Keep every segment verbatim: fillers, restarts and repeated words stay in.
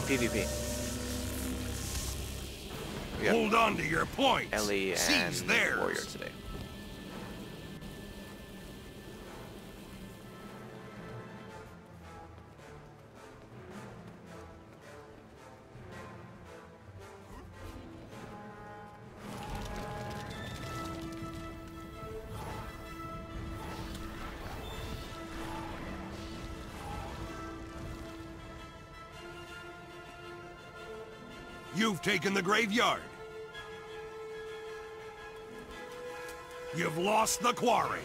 PvP. We got Hold on to your points. Ellie and Seize theirs. Warrior today. You've taken the graveyard. You've lost the quarry.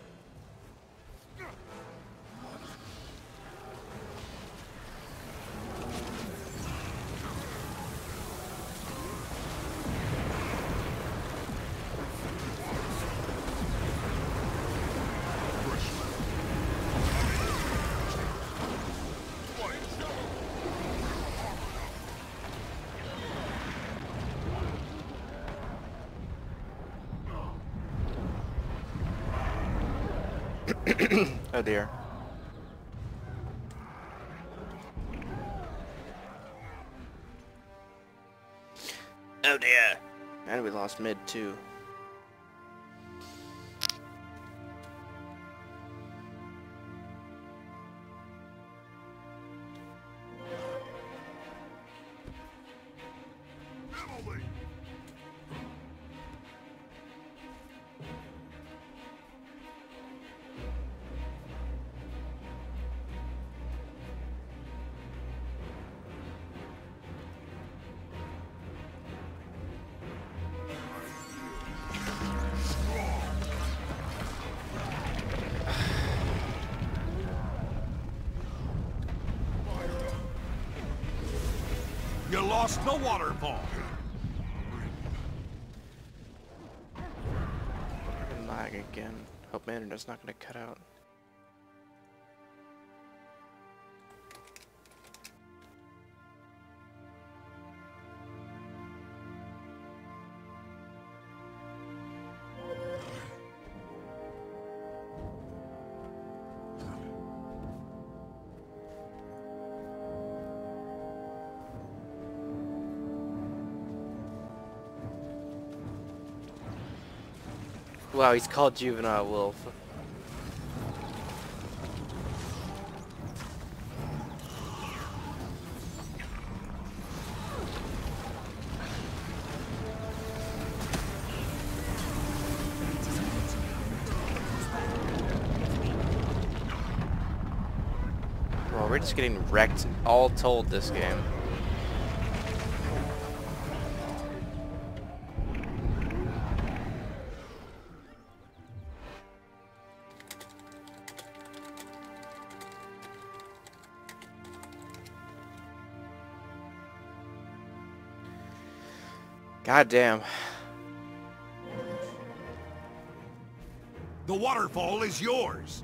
Oh dear. Oh dear. And we lost mid too. You lost the waterfall. Lag again. Hope my internet's not gonna cut out. Wow, he's called Juvenile Wolf. Well, we're just getting wrecked all told this game. God damn. The waterfall is yours.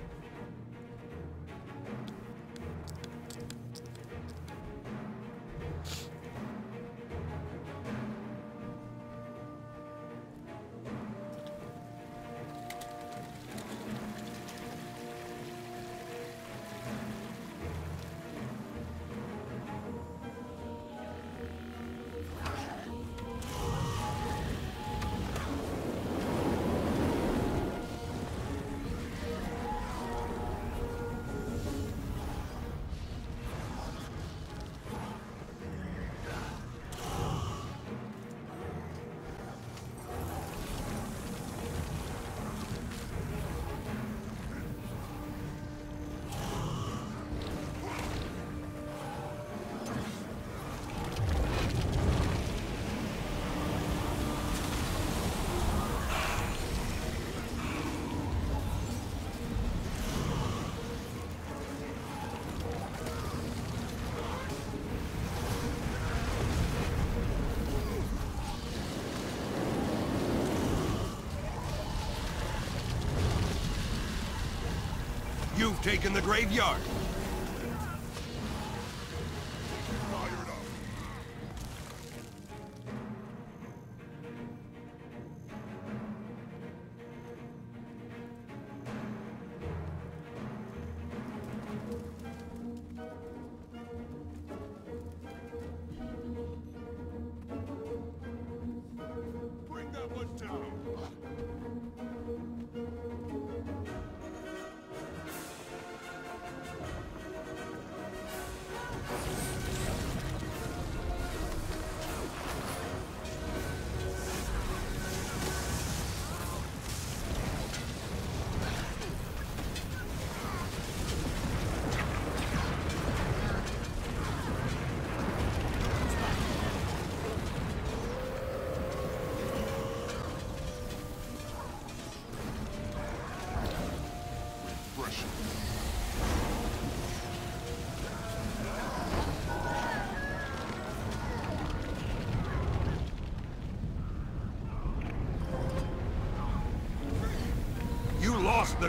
You've taken the graveyard.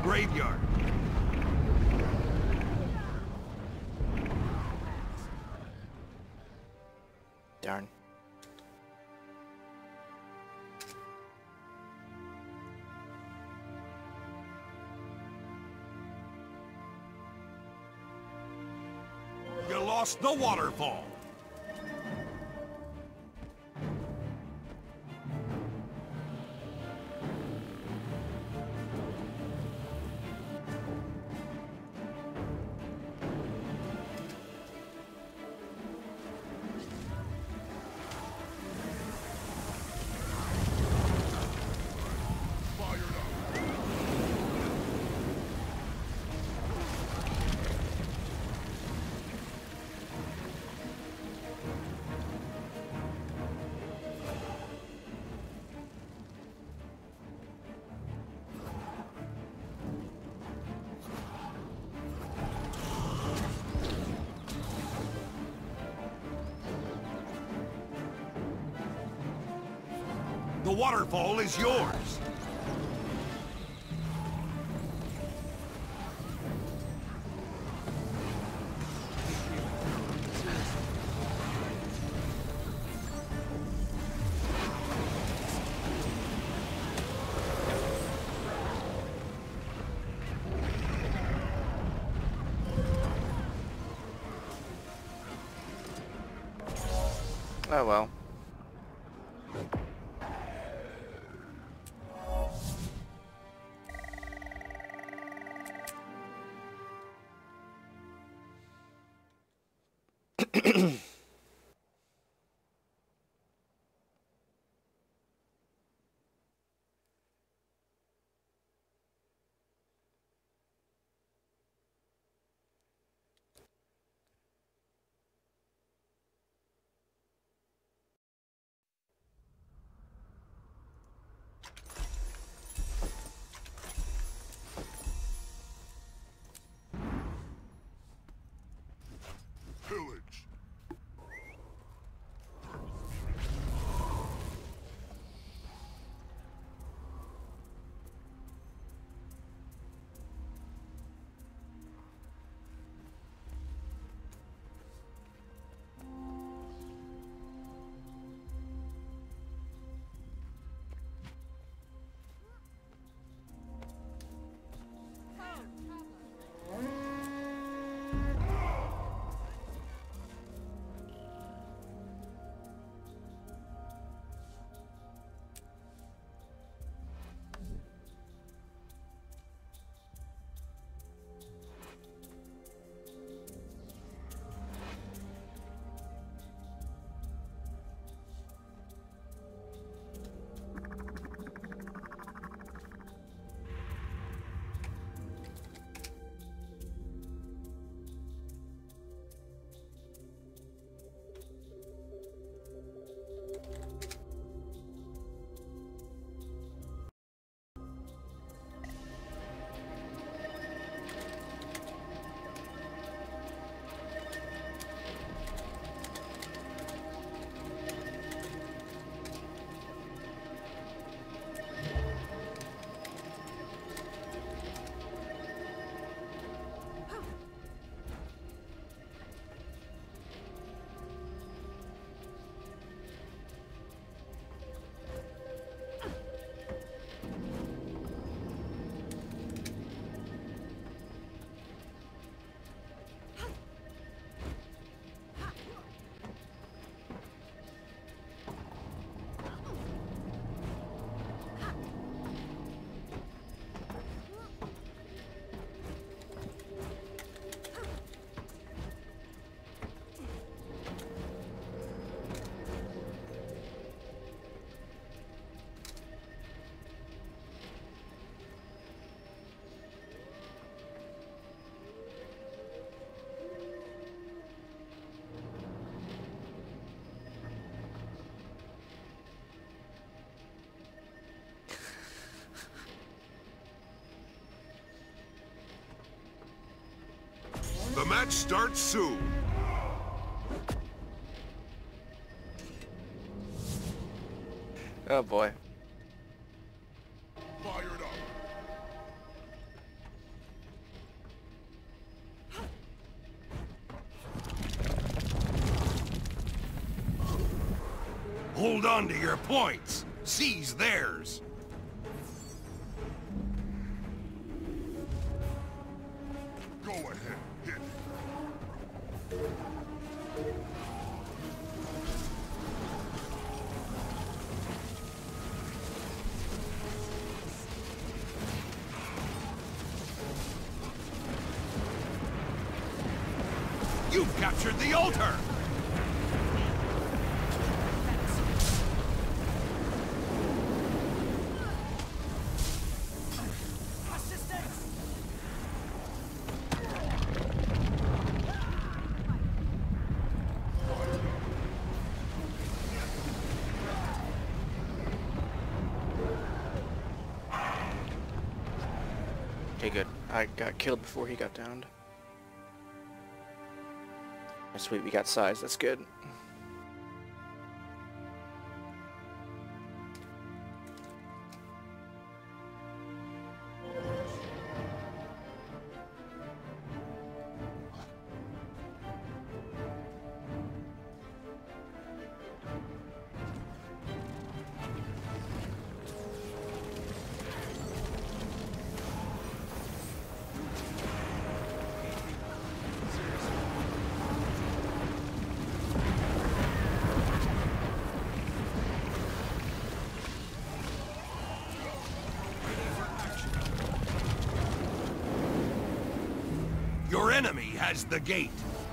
graveyard. Darn. You lost the waterfall. The waterfall is yours. Oh well. Pillage. The match starts soon. Oh boy. Fired up. Hold on to your points. Seize theirs. Go ahead, hit. You've captured the altar! Okay, good. I got killed before he got downed. Oh, sweet, we got size. That's good. Your enemy has the gate.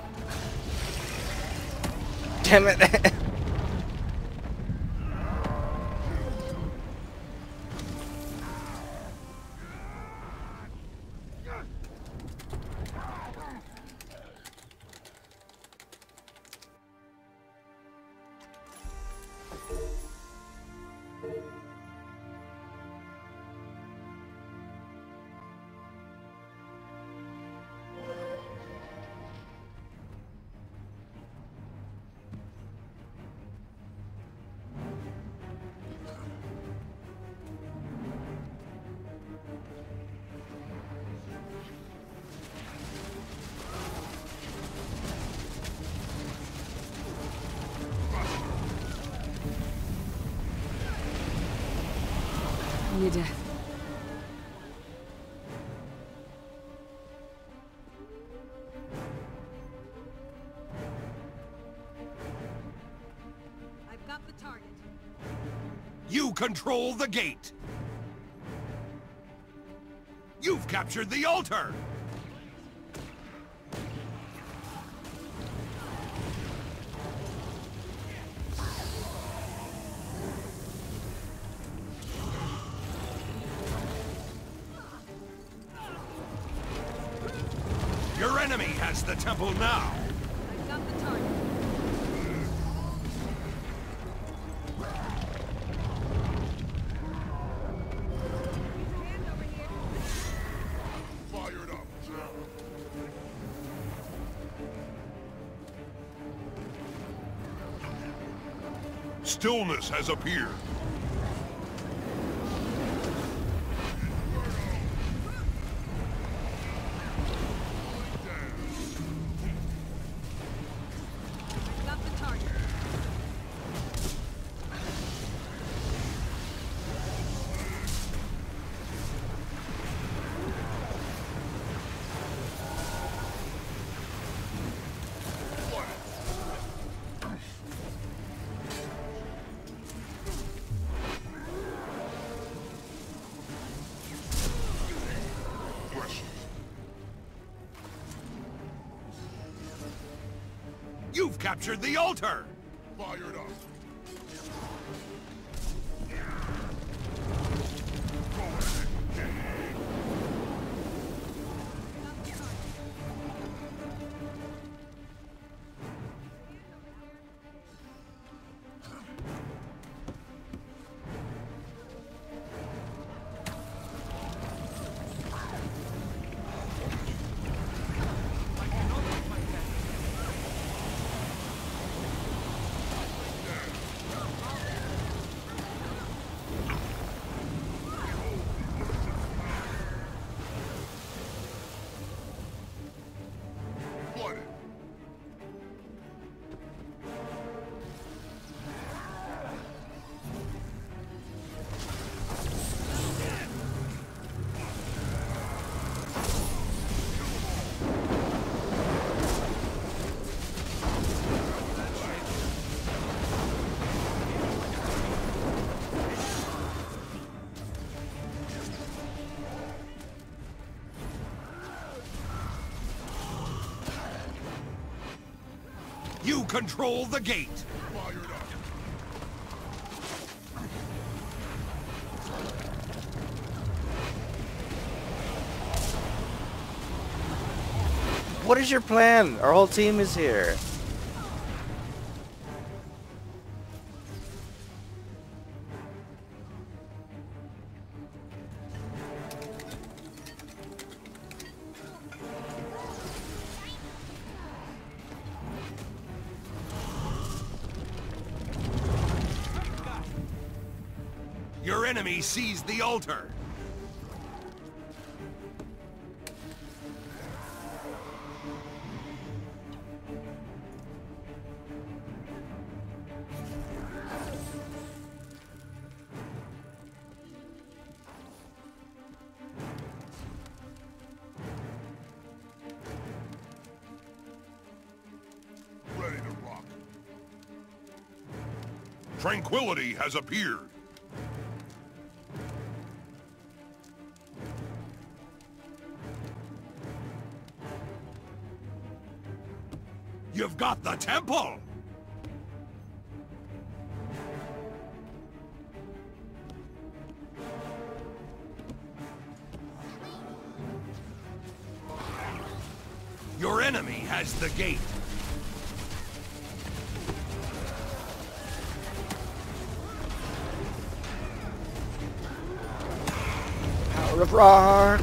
Damn it. Your death. I've got the target. You control the gate. You've captured the altar. Your enemy has the temple now. I've got the target. Hand over here. Fired up. Stillness has appeared. I've got the target. You've captured the altar! Fired up. You control the gate. Fired up. What is your plan? Our whole team is here. Your enemy seized the altar. Ready to rock. Tranquility has appeared. You've got the temple! Your enemy has the gate. Power of rock!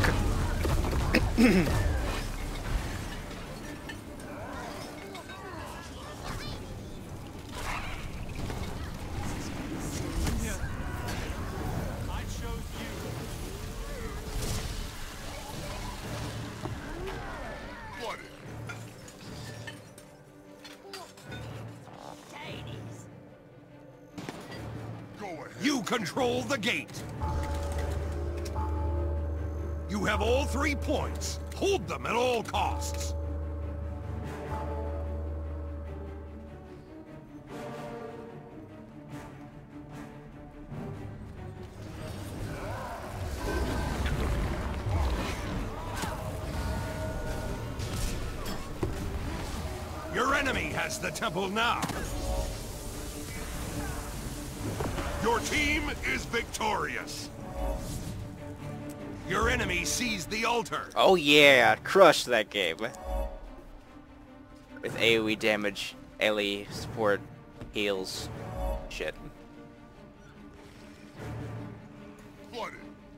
You control the gate. You have all three points. Hold them at all costs. Your enemy has the temple now. Your team is victorious. Your enemy seized the altar. Oh yeah, crushed that game. With AoE damage, Ellie, support, heals, shit. Flooded.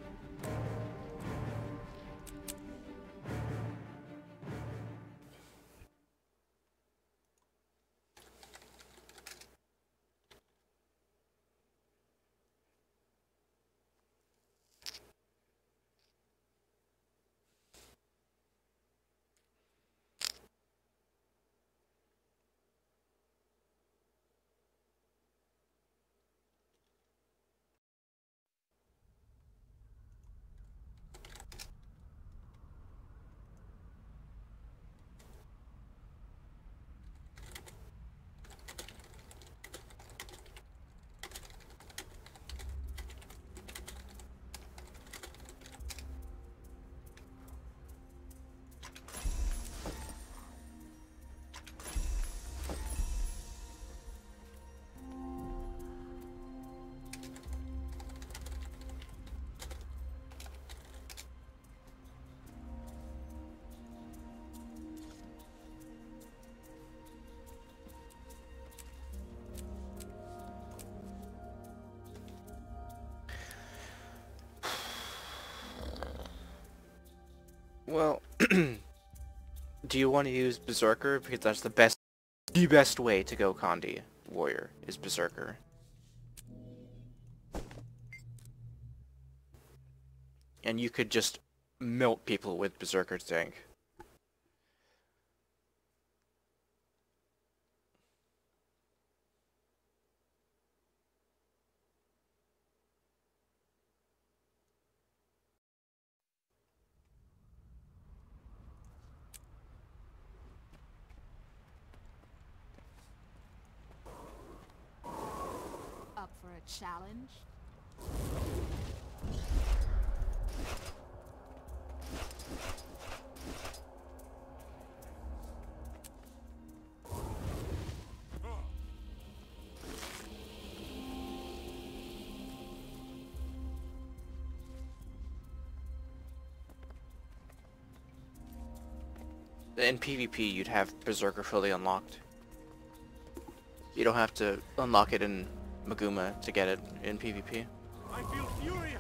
Well, do you want to use Berserker? Because that's the best, the best way to go Kandi Warrior, is Berserker. And you could just melt people with Berserker tank. Up for a challenge? in PvP you'd have Berserker fully unlocked. You don't have to unlock it in Maguma to get it in PvP. I feel furious.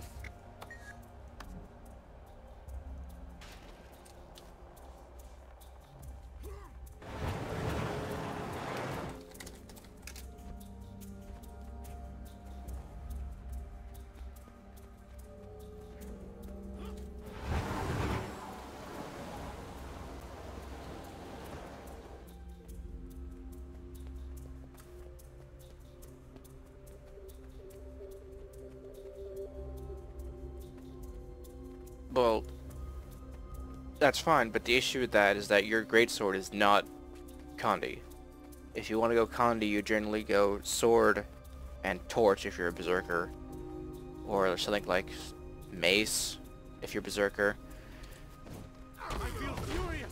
Well, that's fine, but the issue with that is that your greatsword is not Kandi. If you want to go Kandi, you generally go sword and torch if you're a berserker, or something like mace if you're berserker. I feel furious.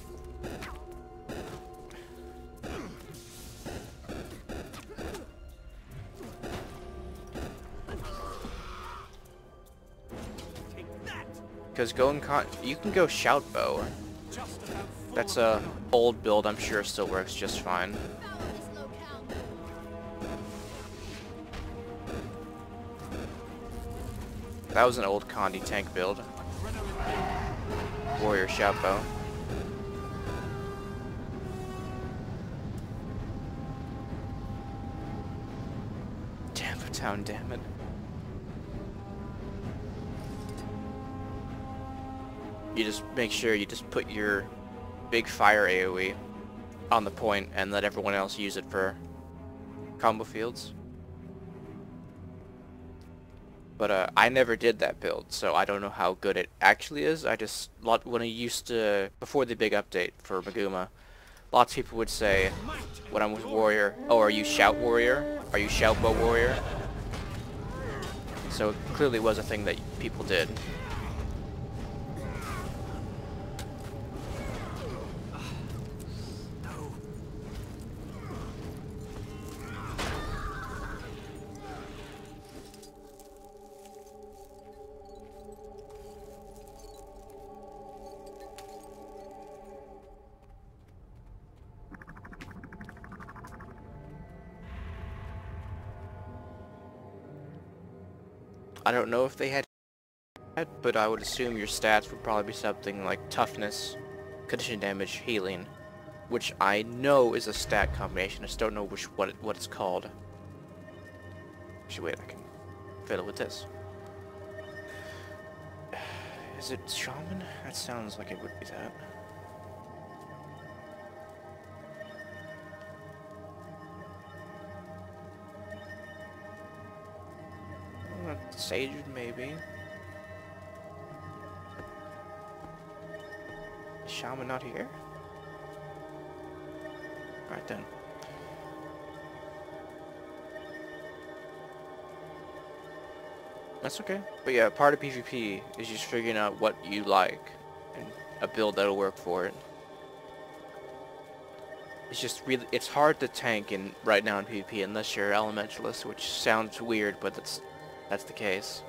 Take that. Because going con, you can go shout bow. Just about full That's of a old build. I'm sure still works just fine. Follow this locale. That was an old Kandi tank build. Warrior shout bow. Tampa Town, damn it. You just make sure you just put your big fire AoE on the point and let everyone else use it for combo fields. But uh, I never did that build, so I don't know how good it actually is. I just, lot when I used to, before the big update for Maguma, lots of people would say, when I'm with Warrior, oh, are you Shout Warrior? Are you Shout Bow Warrior? So it clearly was a thing that people did. I don't know if they had, but I would assume your stats would probably be something like toughness, condition damage, healing, which I know is a stat combination. I just don't know which what it, what it's called. Actually, wait, I can fiddle with this. Is it Shaman? That sounds like it would be that. Sage, maybe. Shaman not here? Alright then. That's okay. But yeah, part of PvP is just figuring out what you like and a build that'll work for it. It's just really, it's hard to tank in right now in PvP unless you're Elementalist, which sounds weird, but that's That's the case.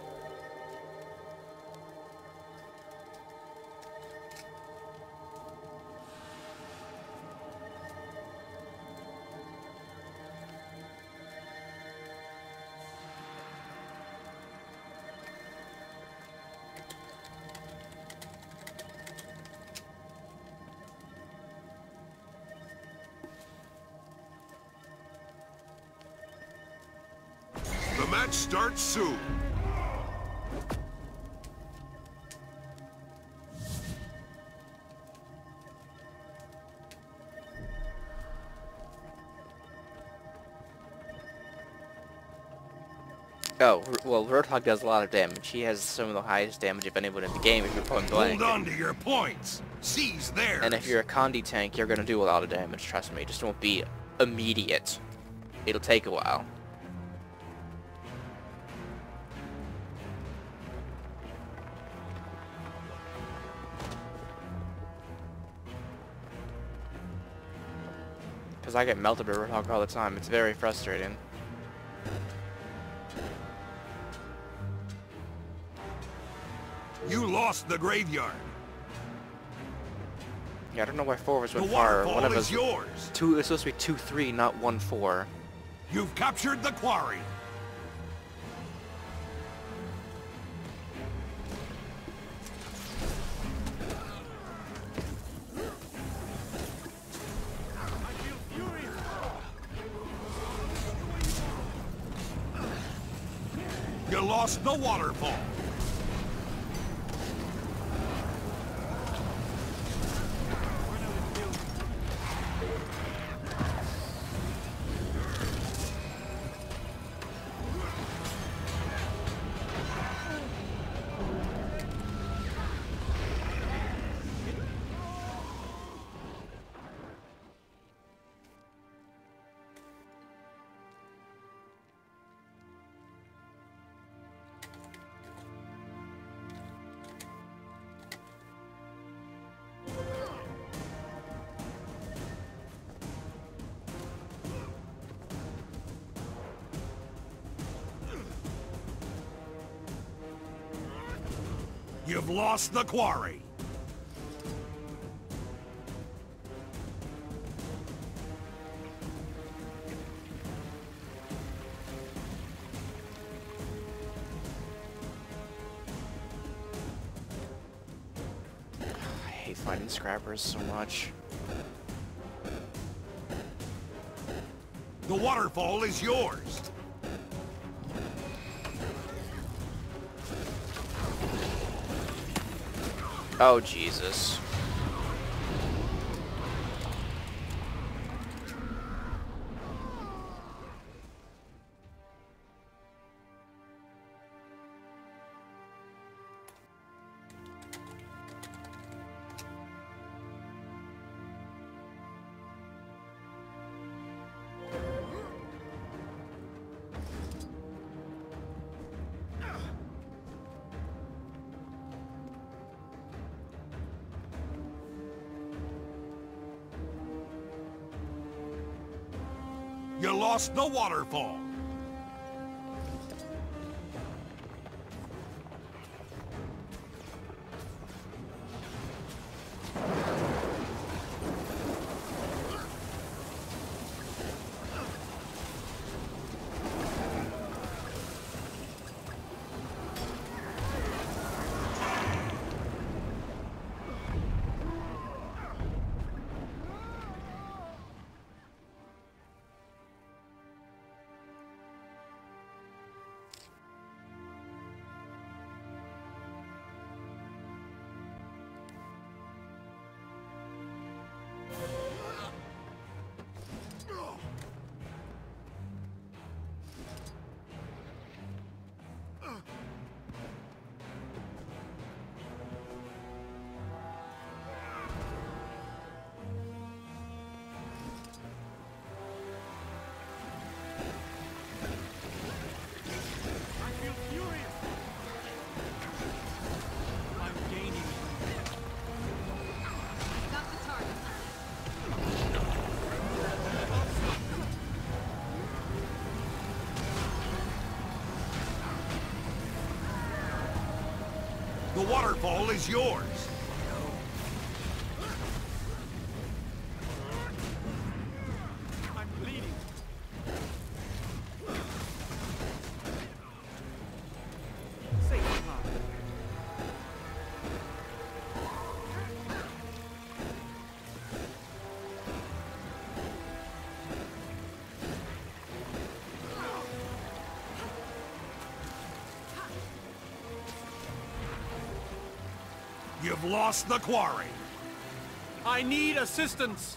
The match starts soon. Oh, well, Roadhog does a lot of damage. He has some of the highest damage of anyone in the game if you're point blank. Hold on to your points. Seize theirs. And if you're a Kandi tank, you're gonna do a lot of damage, trust me. It just won't be immediate. It'll take a while. Because I get melted by Roadhog all the time. It's very frustrating. You lost the graveyard. Yeah, I don't know why four of us The went fire. One waterfall of is us. yours. Two. It's supposed to be two three, not one four. You've captured the quarry. You lost the waterfall. You've lost the quarry. I hate fighting scrappers so much. The waterfall is yours. Oh, Jesus. You lost the waterfall. Got the target. The waterfall is yours. I'm bleeding. Say hi. You've lost the quarry. I need assistance.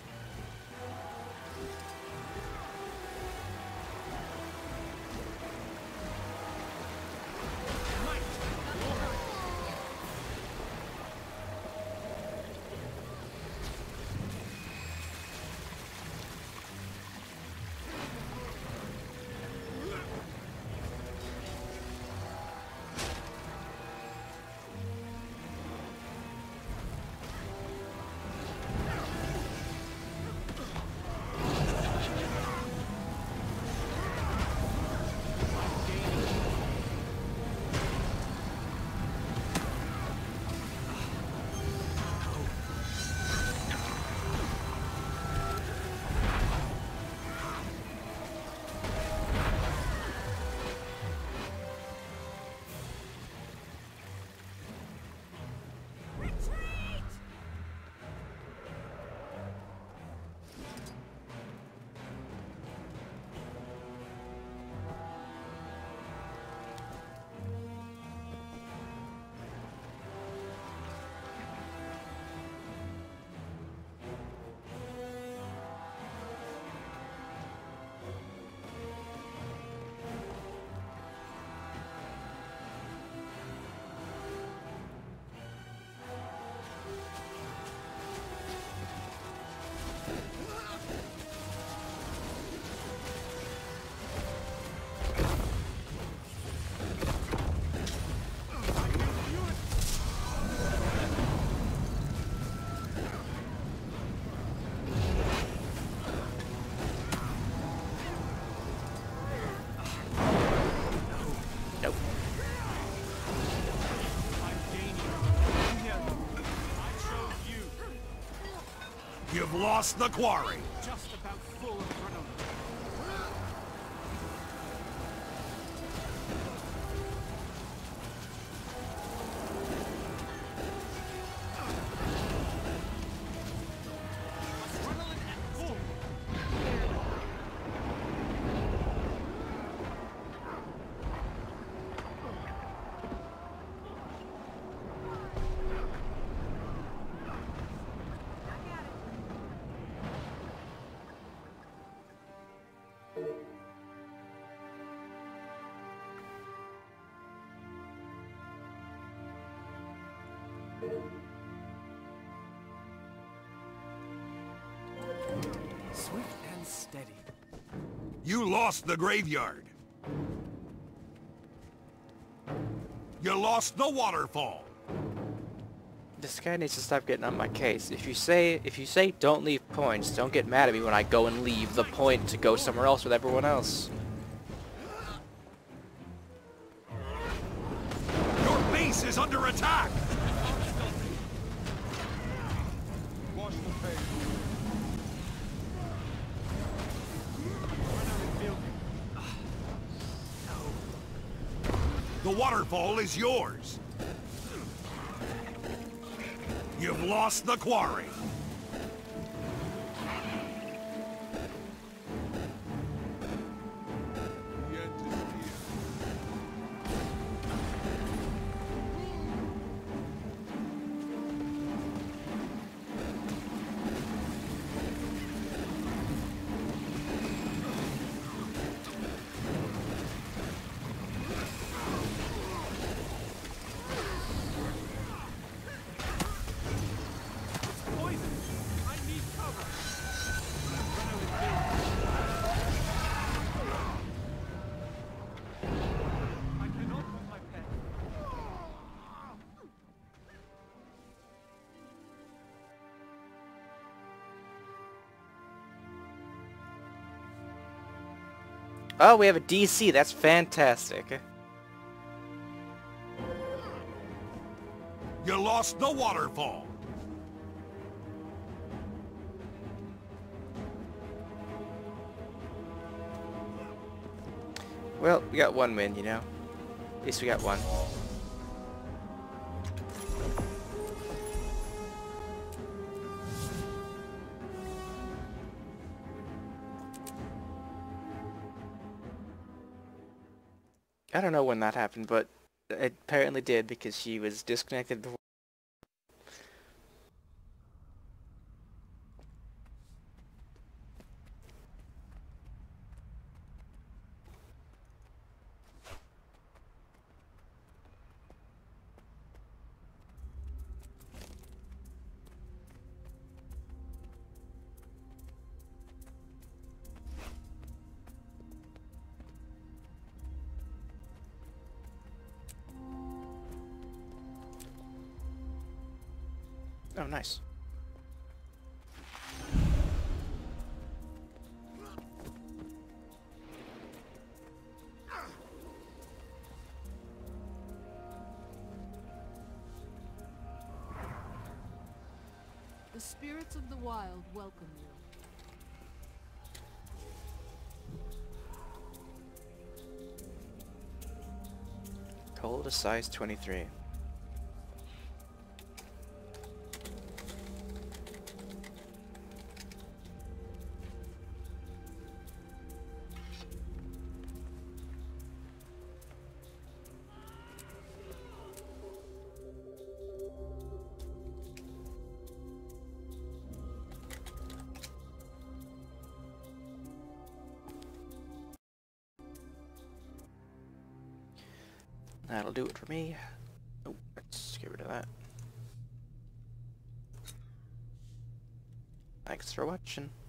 You've lost the quarry. Just about full of adrenaline. Adrenaline at full. Swift and steady. You lost the graveyard. You lost the waterfall. This guy needs to stop getting on my case. If you say if you say don't leave points, don't get mad at me when I go and leave the point to go somewhere else with everyone else. Your base is under attack. The waterfall is yours. You've lost the quarry. Oh, we have a D C. That's fantastic. You lost the waterfall. Well, we got one win, you know. At least we got one. I don't know when that happened, but it apparently did because she was disconnected before. Oh, nice. The spirits of the wild welcome you. Cold to size twenty-three. That'll do it for me. Oh, let's get rid of that. Thanks for watching.